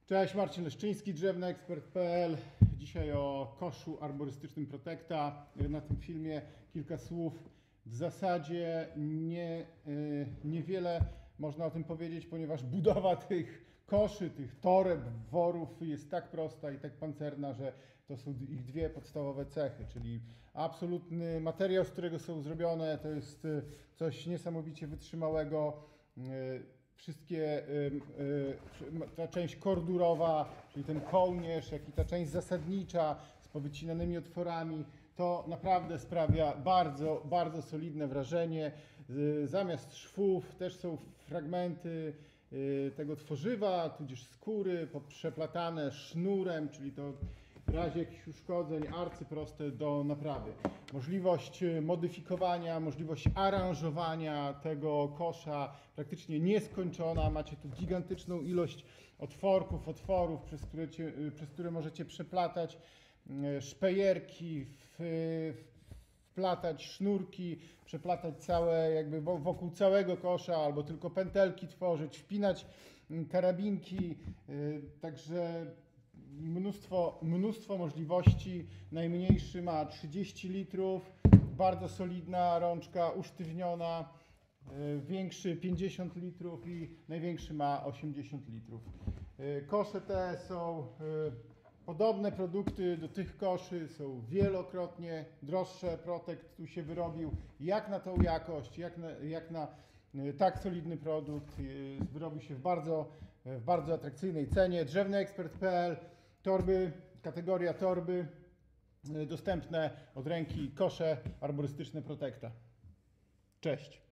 Cześć, Marcin Leszczyński, drzewnoekspert.pl. Dzisiaj o koszu arborystycznym Protecta. Na tym filmie kilka słów. W zasadzie niewiele można o tym powiedzieć, ponieważ budowa tych koszy, tych toreb, worów jest tak prosta i tak pancerna, że to są ich dwie podstawowe cechy, czyli absolutny materiał, z którego są zrobione, to jest coś niesamowicie wytrzymałego. Ta część kordurowa, czyli ten kołnierz, jak i ta część zasadnicza z powycinanymi otworami, to naprawdę sprawia bardzo, bardzo solidne wrażenie. Zamiast szwów też są fragmenty tego tworzywa, tudzież skóry przeplatane sznurem, czyli to w razie jakichś uszkodzeń arcyproste do naprawy. Możliwość modyfikowania, możliwość aranżowania tego kosza praktycznie nieskończona. Macie tu gigantyczną ilość otworów, przez które możecie przeplatać szpejerki, wplatać sznurki, przeplatać jakby wokół całego kosza, albo tylko pętelki tworzyć, wpinać karabinki, także mnóstwo możliwości. Najmniejszy ma 30 litrów, bardzo solidna rączka, usztywniona, większy 50 litrów i największy ma 80 litrów. Kosze te są podobne produkty do tych koszy, są wielokrotnie droższe. Protect tu się wyrobił jak na tą jakość, jak na tak solidny produkt. Wyrobił się w bardzo atrakcyjnej cenie. drzewnoekspert.pl, torby, kategoria torby, dostępne od ręki kosze arborystyczne Protecta. Cześć.